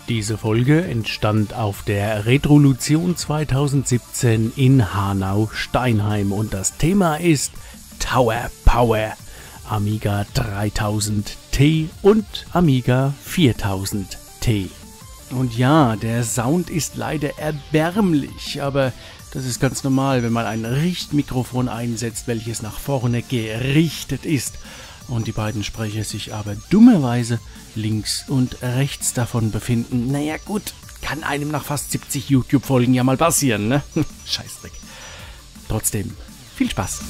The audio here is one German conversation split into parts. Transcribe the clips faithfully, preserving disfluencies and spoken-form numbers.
Diese Folge entstand auf der Retrolution zweitausendsiebzehn in Hanau-Steinheim und das Thema ist Tower Power, Amiga dreitausend T und Amiga viertausend T. Und ja, der Sound ist leider erbärmlich, aber das ist ganz normal, wenn man ein Richtmikrofon einsetzt, welches nach vorne gerichtet ist und die beiden Sprecher sich aber dummerweise links und rechts davon befinden. Naja gut, kann einem nach fast siebzig YouTube-Folgen ja mal passieren, ne? Scheißdreck. Trotzdem, viel Spaß.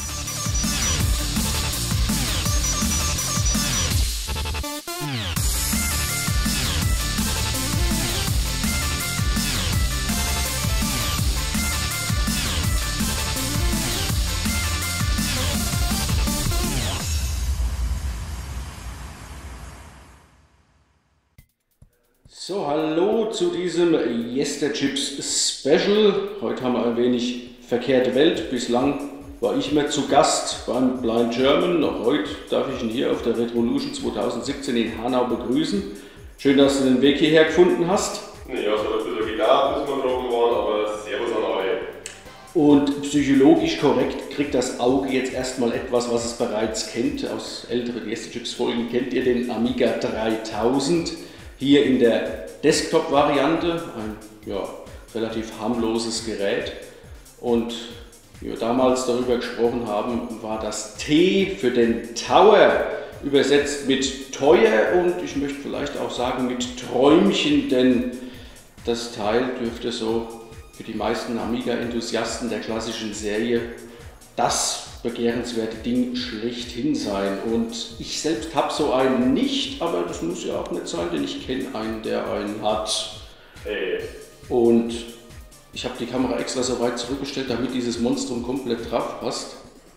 So, hallo zu diesem Yesterchips Special. Heute haben wir ein wenig verkehrte Welt. Bislang war ich immer zu Gast beim Blind German. Heute darf ich ihn hier auf der Retrolution zweitausendsiebzehn in Hanau begrüßen. Schön, dass du den Weg hierher gefunden hast. Ja, es hat ein bisschen gedauert, bis wir getroffen waren, aber servus an alle. Und psychologisch korrekt kriegt das Auge jetzt erstmal etwas, was es bereits kennt. Aus älteren Yesterchips Folgen kennt ihr den Amiga dreitausend. Hier in der Desktop-Variante, ein ja, relativ harmloses Gerät. Und wie wir damals darüber gesprochen haben, war das T für den Tower übersetzt mit teuer und ich möchte vielleicht auch sagen mit Träumchen, denn das Teil dürfte so für die meisten Amiga-Enthusiasten der klassischen Serie das begehrenswerte Ding schlechthin sein. Und ich selbst habe so einen nicht, aber das muss ja auch nicht sein, denn ich kenne einen, der einen hat. Hey. Und ich habe die Kamera extra so weit zurückgestellt, damit dieses Monstrum komplett drauf passt.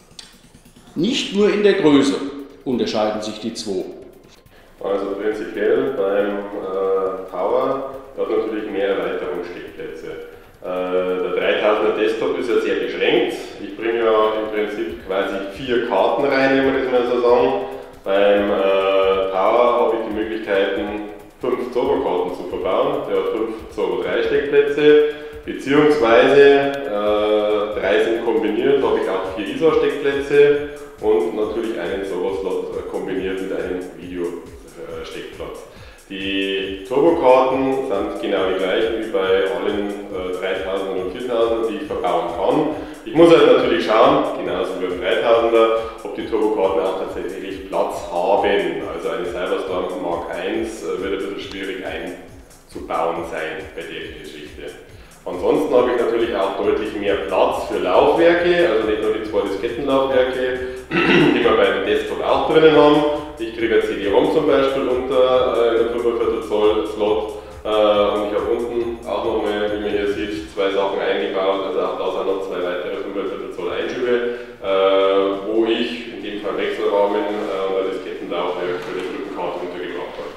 Nicht nur in der Größe unterscheiden sich die zwei. Also prinzipiell beim äh, Tower hat natürlich mehr Erweiterungssteckplätze. Äh, der dreitausender Desktop ist ja sehr beschränkt. Ich bringe ja im Prinzip quasi vier Karten rein, wenn wir das mal so sagen. Beim äh, Tower habe ich die Möglichkeiten, fünf Turbokarten zu verbauen. Der hat fünf Turbo drei Steckplätze, beziehungsweise äh, drei sind kombiniert, da habe ich auch vier I S A-Steckplätze und natürlich einen Turbo-Slot kombiniert mit einem Video-Steckplatz. Die Turbokarten sind genau die gleichen wie bei allen äh, dreitausender und viertausender, die ich verbauen kann. Ich muss halt natürlich schauen, genauso wie beim dreitausender, ob die Turbokarten auch tatsächlich Platz haben. Also eine Cyberstorm Mark eins äh, wird ein bisschen schwierig einzubauen sein bei der Geschichte. Ansonsten habe ich natürlich auch deutlich mehr Platz für Laufwerke, also nicht nur die zwei Diskettenlaufwerke, die wir beim Desktop auch drinnen haben. Ich kriege ein C D-ROM zum Beispiel unter äh, in einem fünf Komma vier Zoll Slot äh, und ich habe unten auch nochmal, wie man hier sieht, zwei Sachen eingebaut, also auch da sind noch zwei weitere fünf Komma vier Zoll Einschübe, äh, wo ich in dem Fall Wechselrahmen äh, und ein Diskettenlaufwerk für die Rückenkarte untergebracht habe.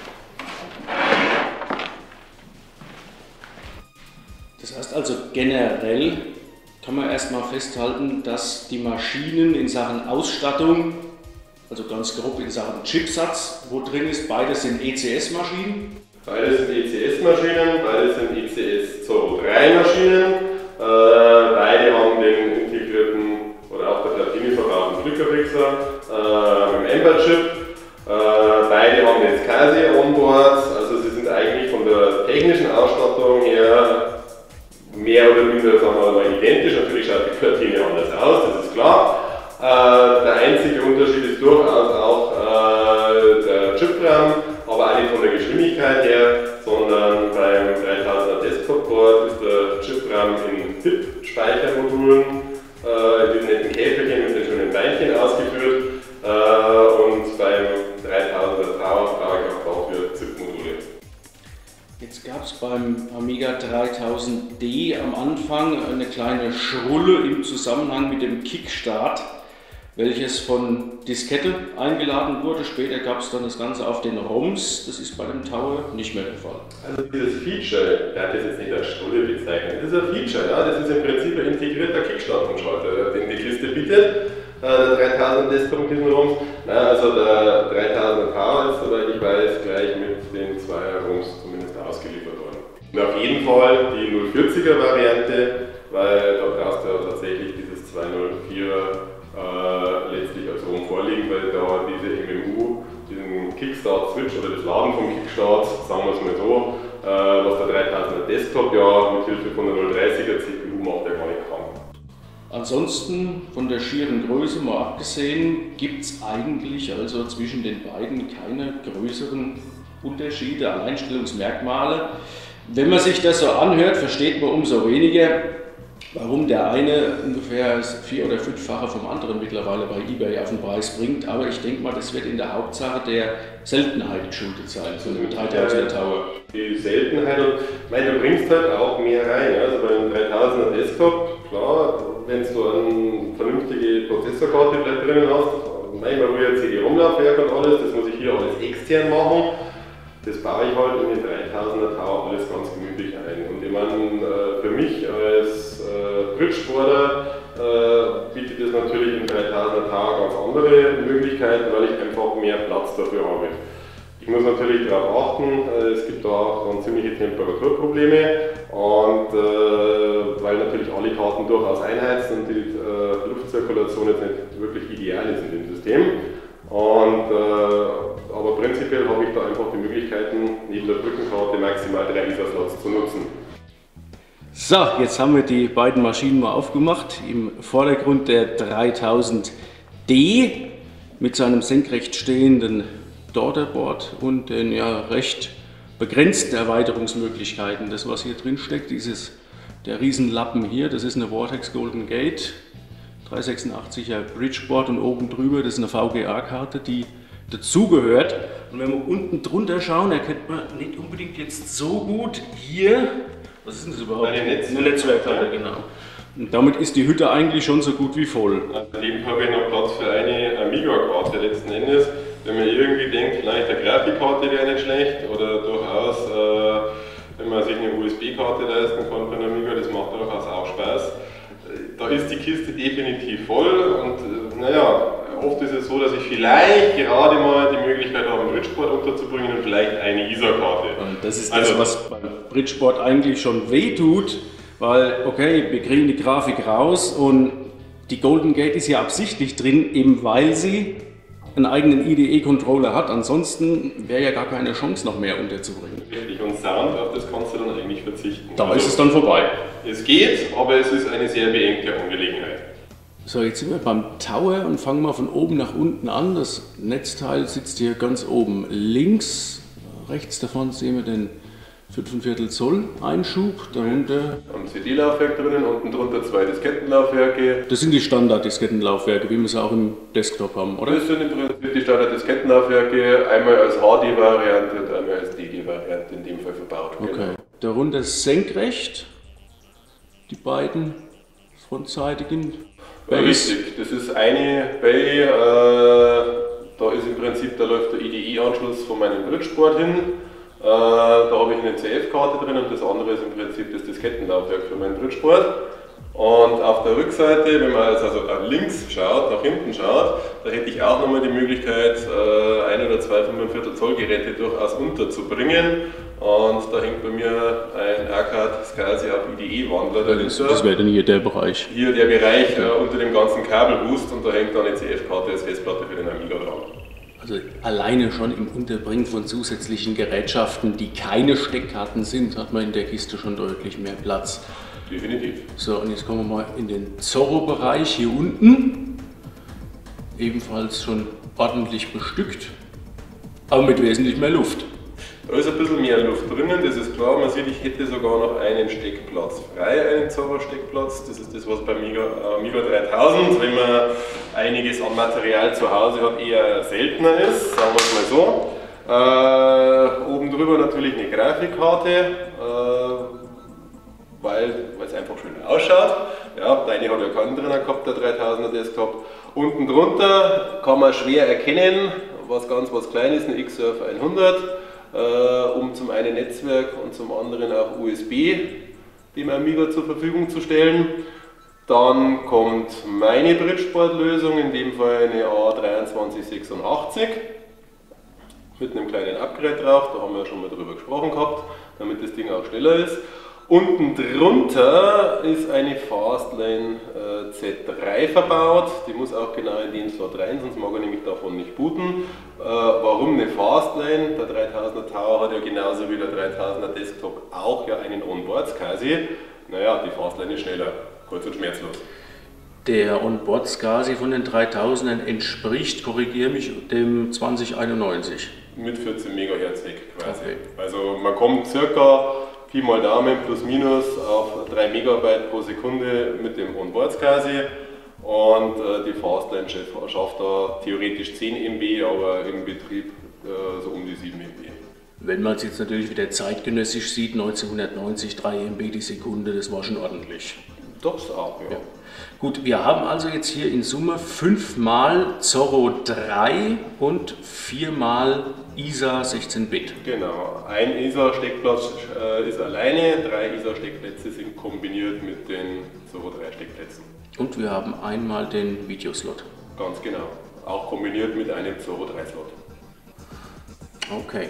Das heißt also generell kann man erstmal festhalten, dass die Maschinen in Sachen Ausstattung, also ganz grob in Sachen Chipsatz, wo drin ist, beides sind E C S-Maschinen. Beides sind E C S-Maschinen, beides sind E C S Turbo drei Maschinen. Äh, beide haben den integrierten oder auch der Platine verbauten Drückerfixer äh, mit dem Ember-Chip. Äh, beide haben den SCSI Onboards, also sie sind eigentlich von der technischen Ausstattung her mehr oder minder, sagen wir mal, identisch. Natürlich schaut die Platine anders aus, das ist klar. Äh, der einzige Unterschied ist durchaus auch äh, der Chip-RAM, aber auch nicht von der Geschwindigkeit her, sondern beim dreitausender Desktop-Board ist der Chip-RAM in Z I P-Speichermodulen, äh, in diesen netten Käferchen mit den schönen Beinchen ausgeführt äh, und beim dreitausender Tower brauche ich auch dafür Z I P-Module. Jetzt gab es beim Amiga dreitausend D am Anfang eine kleine Schrulle im Zusammenhang mit dem Kickstart, welches von Diskette eingeladen wurde. Später gab es dann das Ganze auf den ROMs. Das ist bei dem Tower nicht mehr der Fall. Also dieses Feature, der hat das jetzt nicht als Schrulle bezeichnet, das ist ein Feature, ja? Das ist im Prinzip ein integrierter Kickstart-Schalter, den die Kiste bietet. Der dreitausend Desktop mit diesen ROMs. Also der dreitausender Tower ist, soweit ich weiß, gleich mit den zwei ROMs zumindest ausgeliefert. jeden Fall die null vierziger Variante, weil da brauchst du ja tatsächlich dieses zwei null vier äh, letztlich als ROM vorliegen, weil da diese M M U, diesen Kickstart-Switch oder das Laden vom Kickstart, sagen wir es mal so, äh, was der dreitausender Desktop ja mit Hilfe von der null dreißiger C P U macht, der gar nicht kann. Ansonsten, von der schieren Größe mal abgesehen, gibt es eigentlich also zwischen den beiden keine größeren Unterschiede, Alleinstellungsmerkmale. Wenn man sich das so anhört, versteht man umso weniger, warum der eine ungefähr das vier- oder fünffache vom anderen mittlerweile bei eBay auf den Preis bringt. Aber ich denke mal, das wird in der Hauptsache der Seltenheit geschuldet sein, so einem dreitausender Tower. Die Seltenheit, und ich meine, du bringst halt auch mehr rein. Also bei einem dreitausender Desktop, klar, wenn du eine vernünftige Prozessorkarte vielleicht drinnen hast, manchmal will ja C D-ROM-Laufwerk und alles, das muss ich hier alles extern machen. Das baue ich halt in den dreitausender Tower alles ganz gemütlich ein. Und ich meine, für mich als Bridgesporter bietet es natürlich im dreitausender Tower ganz andere Möglichkeiten, weil ich einfach mehr Platz dafür habe. Ich muss natürlich darauf achten, es gibt da auch dann ziemliche Temperaturprobleme und äh, weil natürlich alle Karten durchaus einheizen und die äh, Luftzirkulation jetzt nicht wirklich ideal ist in dem System. Und, äh, aber prinzipiell habe ich da einfach die Möglichkeiten, neben der Brückenkarte maximal drei I S A-Slots zu nutzen. So, jetzt haben wir die beiden Maschinen mal aufgemacht. Im Vordergrund der dreitausend D mit seinem senkrecht stehenden Daughterboard und den ja recht begrenzten Erweiterungsmöglichkeiten. Das, was hier drin steckt, dieses, der Riesenlappen hier, das ist eine Vortex Golden Gate dreihundertsechsundachtziger Bridgeboard und oben drüber, das ist eine V G A-Karte, die dazugehört. Und wenn wir unten drunter schauen, erkennt man nicht unbedingt jetzt so gut hier, was ist denn das überhaupt? Eine Netzwerkkarte. Eine Netzwerkkarte, genau. Und damit ist die Hütte eigentlich schon so gut wie voll. Daneben habe ich noch Platz für eine Amiga-Karte letzten Endes. Wenn man irgendwie denkt, vielleicht eine Grafikkarte wäre nicht schlecht oder durchaus, äh, wenn man sich eine U S B-Karte leisten kann für einen Amiga, das macht durchaus auch Spaß. Da ist die Kiste definitiv voll und äh, naja, oft ist es so, dass ich vielleicht gerade mal die Möglichkeit habe, ein Bridgeboard unterzubringen und vielleicht eine I S A-Karte. Und das ist also, das, was beim Bridgeboard eigentlich schon wehtut, weil, okay, wir kriegen die Grafik raus und die Golden Gate ist ja absichtlich drin, eben weil sie einen eigenen I D E-Controller hat. Ansonsten wäre ja gar keine Chance, noch mehr unterzubringen. Richtig, und Sound, auf das kannst du dann eigentlich verzichten. Da also, ist es dann vorbei. Es geht, aber es ist eine sehr beengte Angelegenheit. So, jetzt sind wir beim Tower und fangen mal von oben nach unten an. Das Netzteil sitzt hier ganz oben links. Rechts davon sehen wir den fünfundviertel Zoll Einschub, darunter ein C D-Laufwerk drinnen, unten drunter zwei Diskettenlaufwerke. Das sind die Standard-Diskettenlaufwerke, wie wir es auch im Desktop haben, oder? Das sind im Prinzip die Standard-Diskettenlaufwerke, einmal als H D-Variante und einmal als D D-Variante in dem Fall verbaut. Okay. Genau. Darunter senkrecht die beiden frontseitigen Bays. Richtig, das ist eine Bay, äh, da ist im Prinzip, da läuft der I D E-Anschluss von meinem Bridgeboard hin. Äh, da habe ich eine C F-Karte drin und das andere ist im Prinzip das Diskettenlaufwerk für mein Bridgeboard. Und auf der Rückseite, wenn man also nach links schaut, nach hinten schaut, da hätte ich auch nochmal die Möglichkeit, äh, ein oder zwei fünfundviertel Zoll Geräte durchaus unterzubringen. Und da hängt bei mir ein Arcade Scalzi auf I D E-Wandler dahinter. Das, das wäre dann hier der Bereich. Hier der Bereich äh, unter dem ganzen Kabelboost und da hängt dann eine C F-Karte als Festplatte für den Amiga dran. Also alleine schon im Unterbringen von zusätzlichen Gerätschaften, die keine Steckkarten sind, hat man in der Kiste schon deutlich mehr Platz. Definitiv. So, und jetzt kommen wir mal in den Zorro-Bereich hier unten. Ebenfalls schon ordentlich bestückt, aber mit wesentlich mehr Luft. Da ist ein bisschen mehr Luft drinnen, das ist klar. Man sieht, ich hätte sogar noch einen Steckplatz frei, einen Zorro-Steckplatz. Das ist das, was beim Amiga, Amiga dreitausend, wenn man einiges an Material zu Hause hat, eher seltener ist, sagen wir es mal so. Äh, oben drüber natürlich eine Grafikkarte, äh, weil es einfach schön ausschaut. Ja, deine hat ja keinen drin gehabt, der dreitausender Desktop. Unten drunter kann man schwer erkennen, was ganz was Kleines, eine Xsurf hundert. Uh, um zum einen Netzwerk und zum anderen auch U S B dem Amiga zur Verfügung zu stellen. Dann kommt meine Bridgeboard-Lösung, in dem Fall eine A zwei drei sechs acht mit einem kleinen Upgrade drauf, da haben wir ja schon mal drüber gesprochen gehabt, damit das Ding auch schneller ist. Unten drunter ist eine Fastlane äh, Z drei verbaut, die muss auch genau in den Slot rein, sonst mag er nämlich davon nicht booten. Äh, warum eine Fastlane? Der dreitausender Tower hat ja genauso wie der dreitausender Desktop auch ja einen Onboard-SCSI. Naja, die Fastlane ist schneller, kurz und schmerzlos. Der Onboard-SCSI von den dreitausendern entspricht, korrigiere mich, dem zwanzig einundneunzig. Mit vierzehn Megahertz weg quasi. Okay. Also man kommt circa Pi mal Daumen plus minus auf drei Megabyte pro Sekunde mit dem Onboard-SCSI und äh, die Fastlane schafft da theoretisch zehn Megabyte, aber im Betrieb äh, so um die sieben Megabyte. Wenn man es jetzt natürlich wieder zeitgenössisch sieht, neunzehnhundertneunzig, drei Megabyte die Sekunde, das war schon ordentlich. Das auch, ja. Ja. Gut, wir haben also jetzt hier in Summe fünfmal Zorro drei und viermal I S A sechzehn Bit. Genau, ein I S A-Steckplatz äh, ist alleine, drei I S A-Steckplätze sind kombiniert mit den Zorro drei Steckplätzen. Und wir haben einmal den Videoslot. Ganz genau, auch kombiniert mit einem Zorro drei Slot. Okay.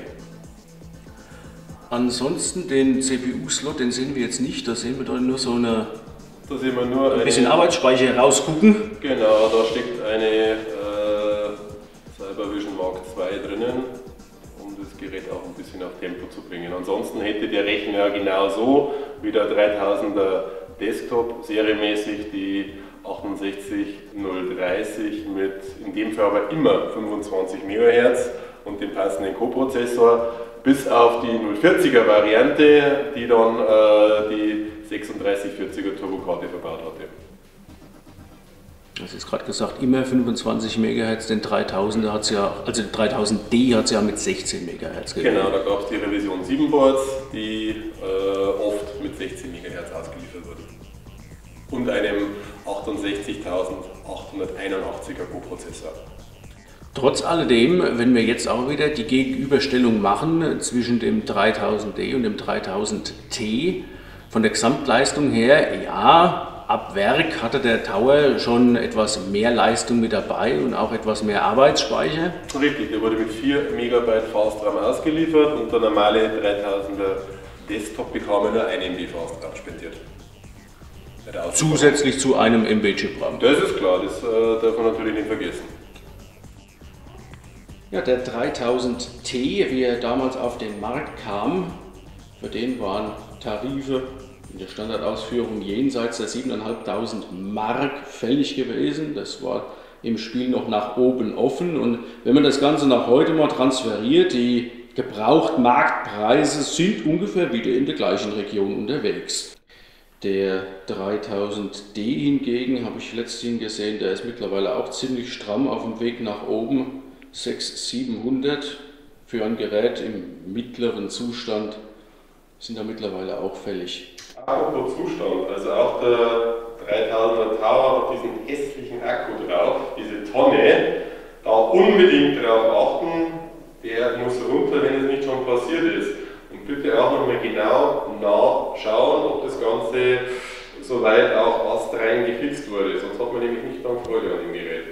Ansonsten den C P U-Slot, den sehen wir jetzt nicht, da sehen wir da nur so eine Da sehen wir nur ein bisschen eine, Arbeitsspeicher rausgucken. Genau, da steckt eine äh, CyberVision Mark zwei drinnen, um das Gerät auch ein bisschen auf Tempo zu bringen. Ansonsten hätte der Rechner genauso wie der dreitausender Desktop serienmäßig die achtundsechzig null dreißig mit in dem Fall aber immer fünfundzwanzig Megahertz und dem passenden Co-Prozessor, bis auf die null vierziger Variante, die dann äh, die sechsunddreißig vierziger Turbokarte verbaut hatte. Das ist gerade gesagt, immer fünfundzwanzig Megahertz, den dreitausender hat es ja, also dreitausend D hat es ja mit sechzehn Megahertz gegeben. Genau, da gab es die Revision sieben Boards, die äh, oft mit sechzehn Megahertz ausgeliefert wurden. Und einem achtundsechzigtausendachthunderteinundachtziger Co-Prozessor. Trotz alledem, wenn wir jetzt auch wieder die Gegenüberstellung machen zwischen dem dreitausend D und dem dreitausend T, von der Gesamtleistung her, ja, ab Werk hatte der Tower schon etwas mehr Leistung mit dabei und auch etwas mehr Arbeitsspeicher. Richtig, der wurde mit vier Megabyte Fastram ausgeliefert und der normale dreitausender Desktop bekam nur ein M B Fastram spendiert. Zusätzlich zu einem M B-Chip-RAM. Das ist klar, das äh, darf man natürlich nicht vergessen. Ja, der dreitausend T, wie er damals auf den Markt kam, für den waren Tarife in der Standardausführung jenseits der siebentausendfünfhundert Mark fällig gewesen. Das war im Spiel noch nach oben offen. Und wenn man das Ganze nach heute mal transferiert, die Gebrauchtmarktpreise sind ungefähr wieder in der gleichen Region unterwegs. Der dreitausend D hingegen, habe ich letztens gesehen, der ist mittlerweile auch ziemlich stramm auf dem Weg nach oben. sechshundert, siebenhundert für ein Gerät im mittleren Zustand sind da mittlerweile auch fällig. Apropos Zustand, also auch der dreitausender Tower hat diesen hässlichen Akku drauf, diese Tonne, da unbedingt drauf achten, der muss runter, wenn es nicht schon passiert ist. Und bitte auch nochmal genau nachschauen, ob das Ganze soweit auch astrein gefixt wurde, sonst hat man nämlich nicht dann Freude an dem Gerät.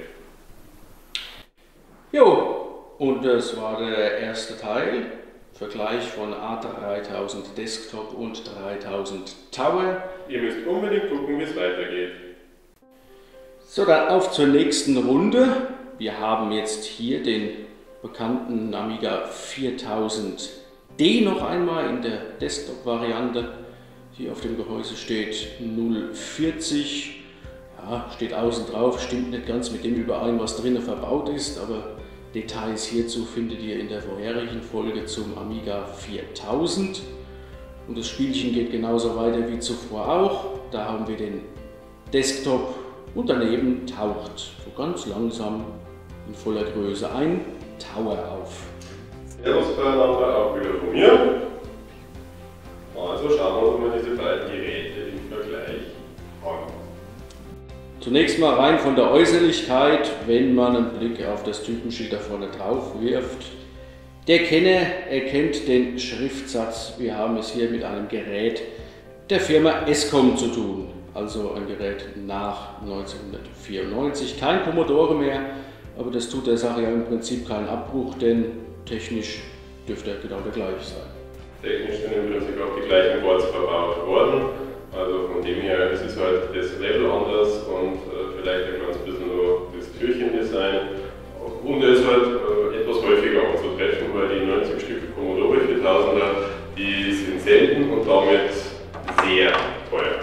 Jo, und das war der erste Teil. Vergleich von A dreitausend Desktop und dreitausend Tower. Ihr müsst unbedingt gucken, wie es weitergeht. So, dann auf zur nächsten Runde. Wir haben jetzt hier den bekannten Amiga viertausend D noch einmal in der Desktop-Variante. Hier auf dem Gehäuse steht null vierzig. Ja, steht außen drauf, stimmt nicht ganz mit dem überein, was drinnen verbaut ist, aber Details hierzu findet ihr in der vorherigen Folge zum Amiga viertausend. Und das Spielchen geht genauso weiter wie zuvor auch. Da haben wir den Desktop und daneben taucht so ganz langsam in voller Größe ein Tower auf. Servus beieinander, auch wieder von mir. Also schauen wir uns mal diese beiden Geräte im Vergleich an. Zunächst mal rein von der Äußerlichkeit, wenn man einen Blick auf das Typenschild da vorne drauf wirft. Der Kenner erkennt den Schriftsatz. Wir haben es hier mit einem Gerät der Firma Escom zu tun, also ein Gerät nach neunzehnhundertvierundneunzig. Kein Commodore mehr, aber das tut der Sache ja im Prinzip keinen Abbruch, denn technisch dürfte er genau der gleiche sein. Technisch sind im Prinzip auch die gleichen Boards verbaut worden. Also von dem her ist es halt das Level anders und äh, vielleicht ein ganz bisschen nur das Türchendesign. Und er ist halt äh, etwas häufiger anzutreffen, weil die neunzig Stück Commodore viertausender, die sind selten und damit sehr teuer.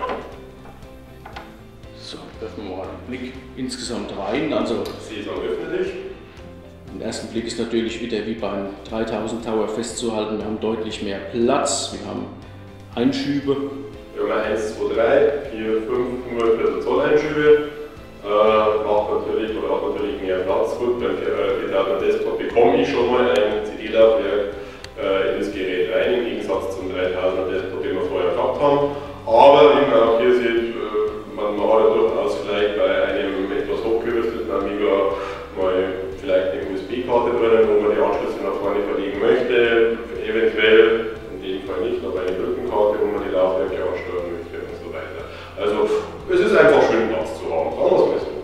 So, werfen wir mal einen Blick insgesamt rein. Also, Sesam öffne dich. im ersten Blick ist natürlich wieder wie beim dreitausend Tower festzuhalten, wir haben deutlich mehr Platz, wir haben Einschübe. Wir haben eins, zwei, drei, vier, fünf, nur Viertel Zoll Einschübe. Äh, macht natürlich oder hat natürlich mehr Platz. Gut, beim viertausender Desktop bekomme ich schon mal ein C D-Laufwerk äh, in das Gerät rein, im Gegensatz zum dreitausender Desktop, den wir vorher gehabt haben. Aber wie man auch hier sieht, äh, man, man hat ja durchaus vielleicht bei einem etwas hochgerüsteten Amiga mal vielleicht eine U S B-Karte drinnen, wo man die Anschlüsse nach vorne verlegen möchte, eventuell, in dem Fall nicht, aber eine Rückenkarte, wo man die Laufwerke ansteuern möchte und so weiter. Also es ist einfach schön Platz zu haben, sagen wir es mal so.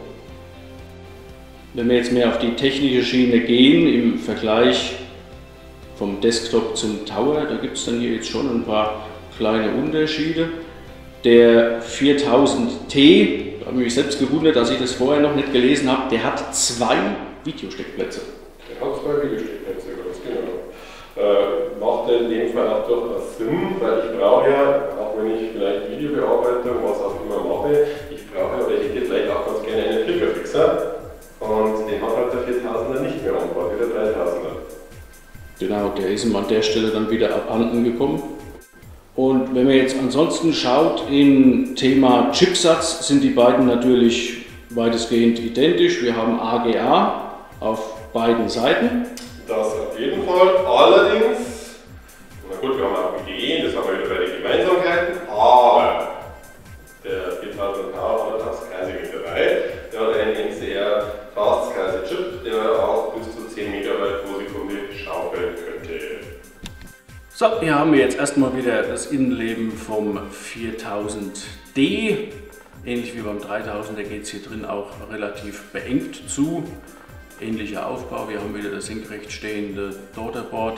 Wenn wir jetzt mehr auf die technische Schiene gehen, im Vergleich vom Desktop zum Tower, da gibt es dann hier jetzt schon ein paar kleine Unterschiede. Der viertausend T, da habe ich mich selbst gewundert, dass ich das vorher noch nicht gelesen habe, der hat zwei Videosteckplätze. Der hat zwei Videosteckplätze, ganz genau. Äh, macht in dem Fall auch durchaus Sinn, weil ich brauche ja, auch wenn ich vielleicht Videobearbeitung, was auch immer mache, ich brauche oder ich hätte vielleicht auch ganz gerne einen Flickerfixer und den hat halt der viertausender nicht mehr an Bord, wie der dreitausender. Genau, der ist ihm an der Stelle dann wieder abhanden gekommen. Und wenn man jetzt ansonsten schaut, im Thema Chipsatz sind die beiden natürlich weitestgehend identisch. Wir haben A G A auf beiden Seiten. Das auf jeden Fall. Allerdings, na gut, wir haben auch I D E, das haben wir wieder bei den Gemeinsamkeiten, aber der viertausender Tower hat das Kreise mit dabei. Der hat einen N C R Fast Kreise Chip, der auch bis zu zehn Megabyte pro Sekunde schaufeln könnte. So, hier haben wir jetzt erstmal wieder das Innenleben vom viertausend D. Ähnlich wie beim dreitausender geht es hier drin auch relativ beengt zu. Ähnlicher Aufbau, wir haben wieder das senkrecht stehende Daughterboard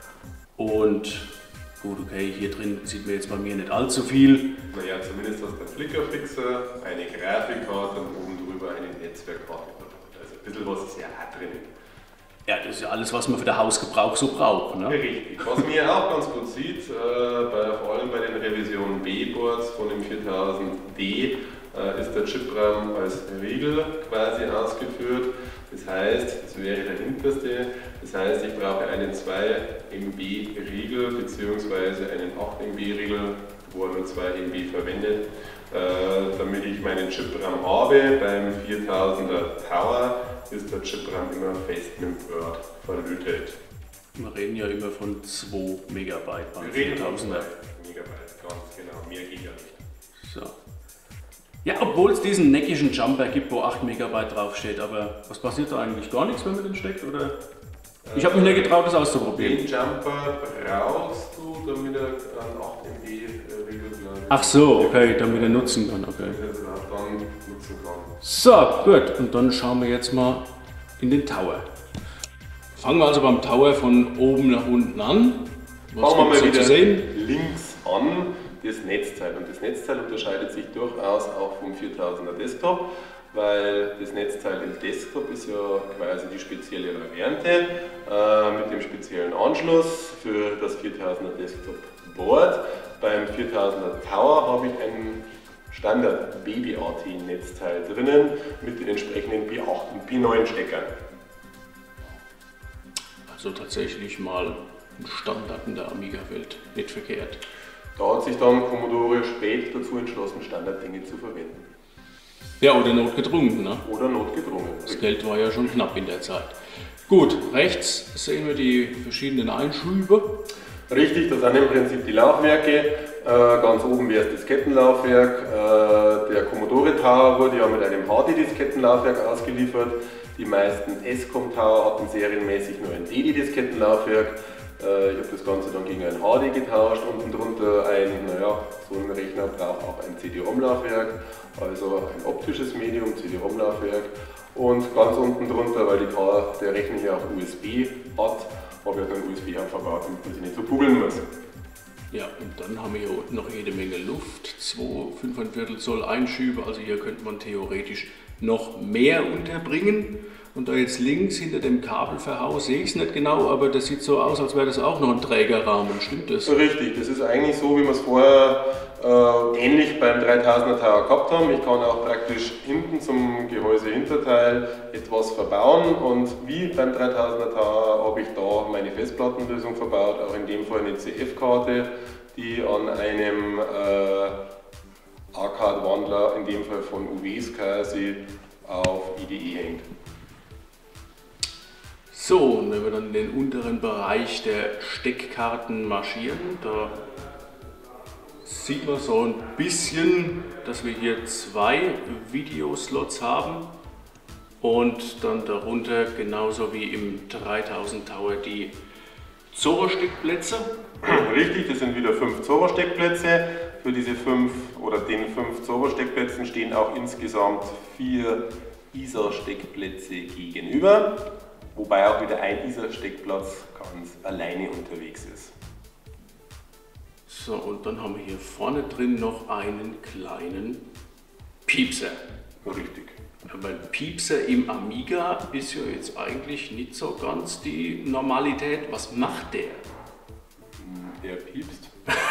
und gut, okay, hier drin sieht man jetzt bei mir nicht allzu viel. Naja, zumindest hast du einen Flickerfixer, eine Grafikkarte und oben drüber eine Netzwerkkarte. Also ein bisschen was ist ja auch drin. Ja, das ist ja alles, was man für den Hausgebrauch so braucht. Ne? Richtig. Was man hier auch ganz gut sieht, äh, bei, vor allem bei den Revision B-Boards von dem viertausend D, äh, ist der Chip-RAM als Riegel quasi ausgeführt. Das heißt, das wäre der hinterste, das heißt, ich brauche einen zwei Megabyte Riegel bzw. einen acht Megabyte Riegel, wo er nur zwei Megabyte verwendet, äh, damit ich meinen Chip-RAM habe. Beim viertausender Tower ist der Chip-RAM immer fest mit Word verlötet. Wir reden ja immer von zwei Megabyte beim Wir reden viertausender. Megabyte, ganz genau, mehr geht ja nicht. So. Ja, obwohl es diesen neckigen Jumper gibt, wo acht Megabyte draufsteht, aber was passiert da eigentlich? Gar nichts, wenn man den steckt? Oder? Ich habe mich nicht getraut, das auszuprobieren. Den Jumper brauchst du, damit er an acht Megabyte Riegel bleibt. Ach so, okay, damit er nutzen kann, okay. Damit er es auch dann nutzen kann. So, gut, und dann schauen wir jetzt mal in den Tower. Fangen wir also beim Tower von oben nach unten an. Was Fangen wir gibt's mal da wieder zu sehen? links an, das Netzteil. Und das Netzteil unterscheidet sich durchaus auch vom viertausender Desktop, weil das Netzteil im Desktop ist ja quasi die spezielle Variante äh, mit dem speziellen Anschluss für das viertausender Desktop Board. Beim viertausender Tower habe ich ein Standard B B A T-Netzteil drinnen mit den entsprechenden P acht und P neun Steckern. Also tatsächlich mal ein Standard in der Amiga-Welt, nicht verkehrt. Da hat sich dann Commodore spät dazu entschlossen, Standarddinge zu verwenden. Ja, oder notgedrungen, ne? Oder notgedrungen. Das Geld war ja schon knapp in der Zeit. Gut, rechts sehen wir die verschiedenen Einschübe. Richtig, das sind im Prinzip die Laufwerke. Äh, ganz oben wäre das Diskettenlaufwerk. Äh, der Commodore Tower wurde ja mit einem H D-Diskettenlaufwerk ausgeliefert. Die meisten Escom Tower hatten serienmäßig nur ein D D-Diskettenlaufwerk. Äh, ich habe das Ganze dann gegen ein H D getauscht. Unten drunter ein, naja, so ein Rechner braucht auch ein C D-ROM-Laufwerk, also ein optisches Medium, C D-ROM-Laufwerk. Und ganz unten drunter, weil die der Rechner hier auch U S B hat, habe ich einen U S B-Hub verbaut, damit man sich nicht so kugeln muss. Ja, und dann haben wir hier unten noch jede Menge Luft, zwei fünfundviertel Zoll Einschübe, also hier könnte man theoretisch noch mehr unterbringen. Und da jetzt links hinter dem Kabelverhaus sehe ich es nicht genau, aber das sieht so aus, als wäre das auch noch ein Trägerrahmen, stimmt das? Richtig, das ist eigentlich so, wie wir es vorher äh, ähnlich beim dreitausender Tower gehabt haben. Ich kann auch praktisch hinten zum Gehäuse-Hinterteil etwas verbauen und wie beim dreitausender Tower habe ich da meine Festplattenlösung verbaut, auch in dem Fall eine C F-Karte, die an einem äh, A-Card-Wandler, in dem Fall von U Ws quasi, auf I D E hängt. So, und wenn wir dann in den unteren Bereich der Steckkarten marschieren, da sieht man so ein bisschen, dass wir hier zwei Videoslots haben und dann darunter genauso wie im dreitausend Tower die Zora-Steckplätze. Richtig, das sind wieder fünf Zora-Steckplätze. Für diese fünf oder den fünf Zora-Steckplätzen stehen auch insgesamt vier I S A-Steckplätze gegenüber. Wobei auch wieder ein I S A-Steckplatz ganz alleine unterwegs ist. So, und dann haben wir hier vorne drin noch einen kleinen Piepser. Richtig. Weil Piepser im Amiga ist ja jetzt eigentlich nicht so ganz die Normalität. Was macht der? Der piepst.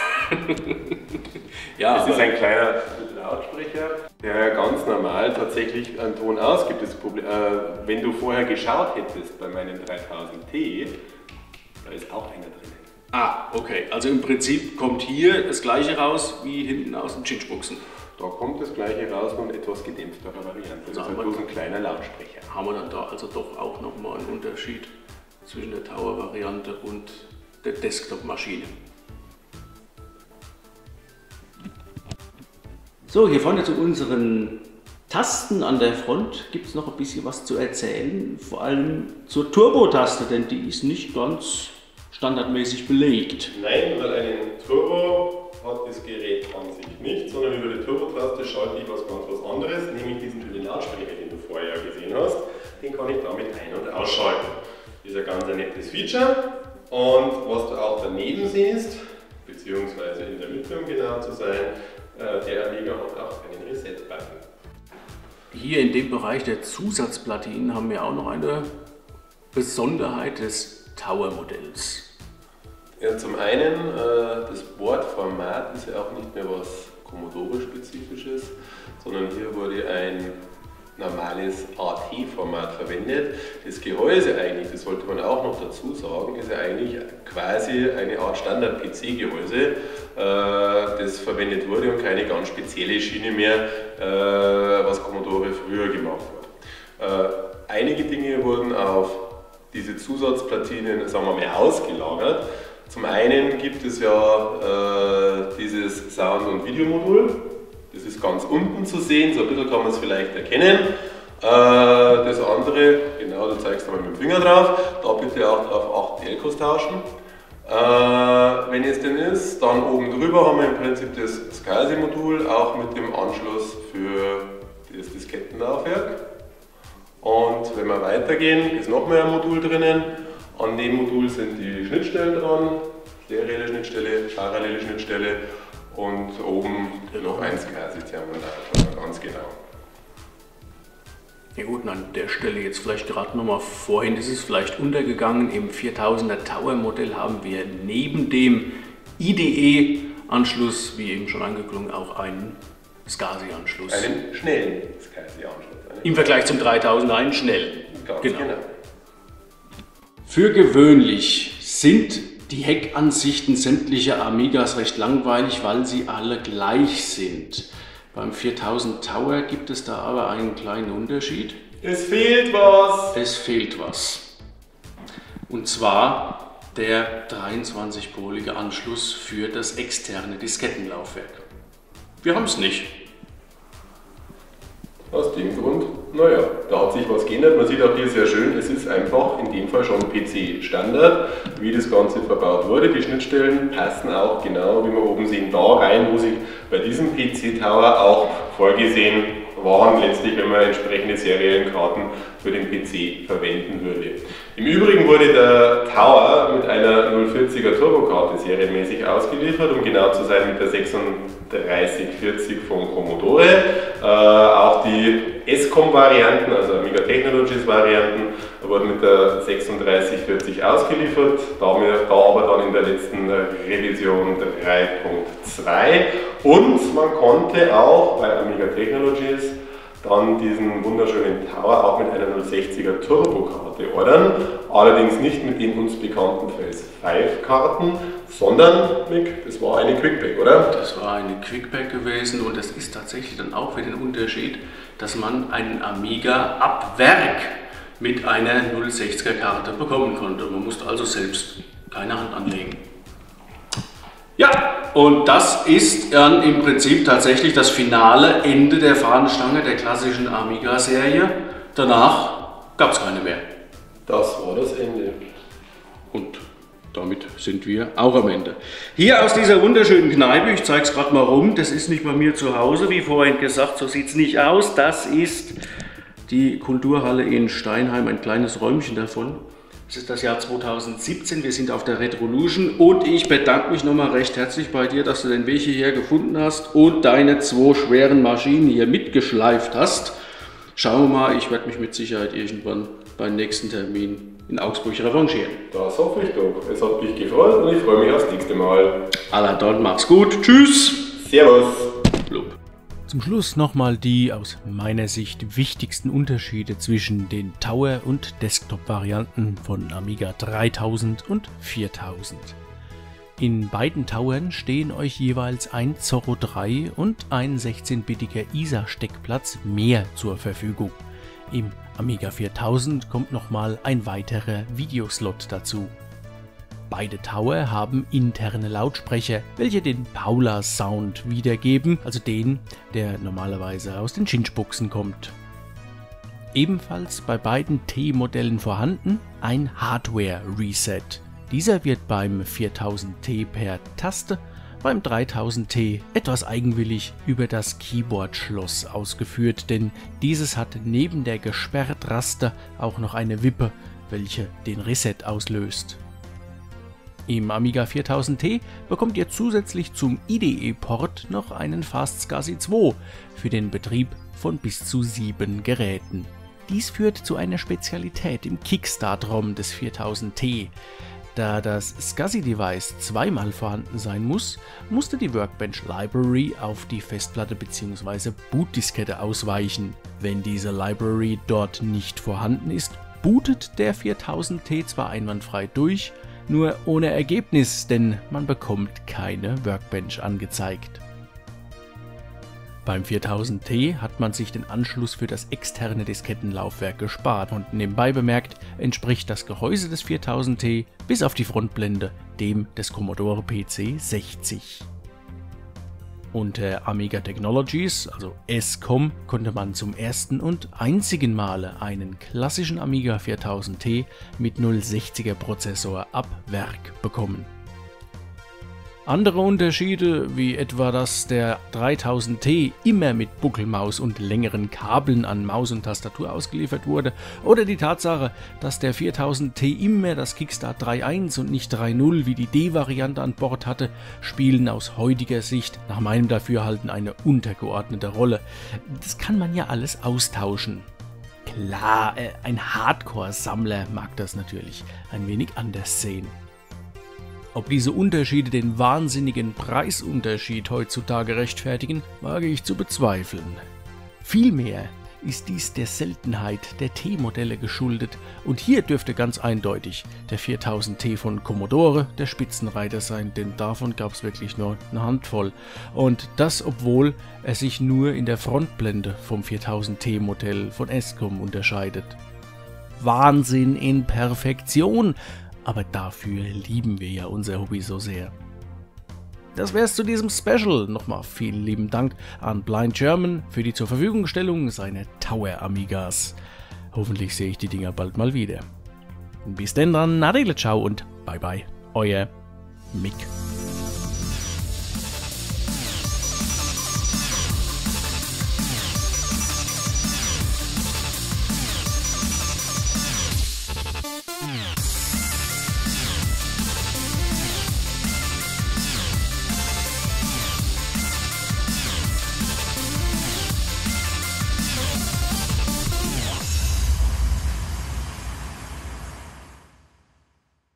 Ja, das ist ein kleiner Lautsprecher, der ganz normal tatsächlich einen Ton ausgibt. Das Problem, äh, wenn du vorher geschaut hättest bei meinem dreitausend T, da ist auch einer drin. Ah, okay. Also im Prinzip kommt hier das gleiche raus wie hinten aus den Chinchbuchsen. Da kommt das gleiche raus, nur in etwas gedämpfterer Variante. Das ist halt bloß ein kleiner Lautsprecher. Haben wir dann da also doch auch nochmal einen Unterschied zwischen der Tower-Variante und der Desktop-Maschine. So, hier vorne zu unseren Tasten an der Front gibt es noch ein bisschen was zu erzählen, vor allem zur Turbo-Taste, denn die ist nicht ganz standardmäßig belegt. Nein, weil einen Turbo hat das Gerät an sich nicht, sondern über die Turbo-Taste schalte ich was ganz was anderes, nämlich diesen schönen Lautsprecher, den du vorher ja gesehen hast, den kann ich damit ein- und ausschalten. Das ist ein ganz nettes Feature und was du auch daneben siehst, beziehungsweise in der Mitte, um genau zu sein, der Amiga hat auch einen Reset-Button. Hier in dem Bereich der Zusatzplatinen haben wir auch noch eine Besonderheit des Tower-Modells. Ja, zum einen, äh, das Bordformat ist ja auch nicht mehr was Commodore-spezifisches, sondern hier wurde ein normales A T-Format verwendet. Das Gehäuse eigentlich, das sollte man auch noch dazu sagen, ist ja eigentlich quasi eine Art Standard-P C-Gehäuse, äh, das verwendet wurde und keine ganz spezielle Schiene mehr, äh, was Commodore früher gemacht hat. Äh, einige Dinge wurden auf diese Zusatzplatinen, sagen wir mal, ausgelagert. Zum einen gibt es ja äh, dieses Sound- und Videomodul. Das ist ganz unten zu sehen, so ein bisschen kann man es vielleicht erkennen. Äh, das andere, genau, du zeigst mal mit dem Finger drauf, da bitte auch auf acht Telcos tauschen. Äh, wenn es denn ist, dann oben drüber haben wir im Prinzip das SCSI-Modul, auch mit dem Anschluss für das Diskettenlaufwerk. Und wenn wir weitergehen, ist noch mehr ein Modul drinnen. An dem Modul sind die Schnittstellen dran, serielle Schnittstelle, parallele Schnittstelle und oben noch ein SCSI-Terminal, ganz genau. Ja gut, an der Stelle jetzt vielleicht gerade nochmal vorhin, ist es vielleicht untergegangen, im viertausender Tower Modell haben wir neben dem I D E-Anschluss, wie eben schon angeklungen, auch einen SCSI-Anschluss. Einen schnellen SCSI-Anschluss. Im Vergleich zum dreitausender einen schnellen. Ganz genau. genau. Für gewöhnlich sind die Heckansichten sämtlicher Amigas recht langweilig, weil sie alle gleich sind. Beim viertausend Tower gibt es da aber einen kleinen Unterschied. Es fehlt was! Es fehlt was. Und zwar der dreiundzwanzigpolige Anschluss für das externe Diskettenlaufwerk. Wir haben es nicht. Aus dem Grund, naja, da hat sich was geändert. Man sieht auch hier sehr schön, es ist einfach in dem Fall schon P C-Standard, wie das Ganze verbaut wurde. Die Schnittstellen passen auch genau, wie wir oben sehen, da rein, wo sie bei diesem P C-Tower auch vorgesehen waren letztlich, wenn man entsprechende seriellen Karten für den P C verwenden würde. Im Übrigen wurde der Tower mit einer null vierziger Turbokarte serienmäßig ausgeliefert, um genau zu sein mit der sechsunddreißig vierzig von Commodore. Äh, auch die ESCOM-Varianten, also Amiga Technologies Varianten, wurden mit der sechsunddreißig vierzig ausgeliefert, da, wir, da aber dann in der letzten Revision drei Punkt zwei. Und man konnte auch bei Amiga Technologies dann diesen wunderschönen Tower auch mit einer null sechziger Turbokarte ordern, allerdings nicht mit den uns bekannten Phase fünf Karten, sondern, Mick, das war eine Quickback, oder? Das war eine Quickback gewesen und das ist tatsächlich dann auch wieder ein Unterschied, dass man einen Amiga ab Werk mit einer null sechziger Karte bekommen konnte. Man musste also selbst keine Hand anlegen. Ja, und das ist dann im Prinzip tatsächlich das finale Ende der Fahnenstange der klassischen Amiga-Serie. Danach gab es keine mehr. Das war das Ende. Und damit sind wir auch am Ende. Hier aus dieser wunderschönen Kneipe, ich zeige es gerade mal rum, das ist nicht bei mir zu Hause, wie vorhin gesagt, so sieht es nicht aus. Das ist die Kulturhalle in Steinheim, ein kleines Räumchen davon. Es ist das Jahr zweitausendsiebzehn, wir sind auf der Retrolution und ich bedanke mich nochmal recht herzlich bei dir, dass du den Weg hierher gefunden hast und deine zwei schweren Maschinen hier mitgeschleift hast. Schauen wir mal, ich werde mich mit Sicherheit irgendwann beim nächsten Termin in Augsburg revanchieren. Das hoffe ich doch. Es hat mich gefreut und ich freue mich aufs nächste Mal. Alla dann, mach's gut, tschüss! Servus! Blub. Zum Schluss nochmal die aus meiner Sicht wichtigsten Unterschiede zwischen den Tower- und Desktop-Varianten von Amiga dreitausend und viertausend. In beiden Towern stehen euch jeweils ein Zorro drei und ein sechzehn-bittiger I S A-Steckplatz mehr zur Verfügung. Im Amiga viertausend kommt nochmal ein weiterer Videoslot dazu. Beide Tower haben interne Lautsprecher, welche den Paula-Sound wiedergeben, also den, der normalerweise aus den Cinch-Buchsen kommt. Ebenfalls bei beiden T-Modellen vorhanden ein Hardware-Reset. Dieser wird beim viertausend T per Taste, beim dreitausend T etwas eigenwillig über das Keyboard-Schloss ausgeführt, denn dieses hat neben der Gesperrt-Raste auch noch eine Wippe, welche den Reset auslöst. Im Amiga viertausend T bekommt ihr zusätzlich zum I D E-Port noch einen Fast SCSI zwei für den Betrieb von bis zu sieben Geräten. Dies führt zu einer Spezialität im Kickstart-ROM des viertausend T. Da das SCSI-Device zweimal vorhanden sein muss, musste die Workbench Library auf die Festplatte bzw. Bootdiskette ausweichen. Wenn diese Library dort nicht vorhanden ist, bootet der viertausend T zwar einwandfrei durch, nur ohne Ergebnis, denn man bekommt keine Workbench angezeigt. Beim viertausend T hat man sich den Anschluss für das externe Diskettenlaufwerk gespart und nebenbei bemerkt entspricht das Gehäuse des viertausend T bis auf die Frontblende dem des Commodore P C sechzig. Unter Amiga Technologies, also ESCOM, konnte man zum ersten und einzigen Male einen klassischen Amiga viertausend T mit null sechziger Prozessor ab Werk bekommen. Andere Unterschiede, wie etwa, dass der dreitausend T immer mit Buckelmaus und längeren Kabeln an Maus und Tastatur ausgeliefert wurde, oder die Tatsache, dass der viertausend T immer das Kickstart drei Punkt eins und nicht drei Punkt null wie die D-Variante an Bord hatte, spielen aus heutiger Sicht nach meinem Dafürhalten eine untergeordnete Rolle. Das kann man ja alles austauschen. Klar, äh, ein Hardcore-Sammler mag das natürlich ein wenig anders sehen. Ob diese Unterschiede den wahnsinnigen Preisunterschied heutzutage rechtfertigen, wage ich zu bezweifeln. Vielmehr ist dies der Seltenheit der T-Modelle geschuldet und hier dürfte ganz eindeutig der viertausend T von Commodore der Spitzenreiter sein, denn davon gab es wirklich nur eine Handvoll. Und das, obwohl er sich nur in der Frontblende vom viertausend T Modell von ESCOM unterscheidet. Wahnsinn in Perfektion! Aber dafür lieben wir ja unser Hobby so sehr. Das wär's zu diesem Special. Nochmal vielen lieben Dank an Blind German für die zur Verfügungstellung seiner Tower Amigas. Hoffentlich sehe ich die Dinger bald mal wieder. Bis denn dann, Nadele, ciao und bye bye, euer Mick.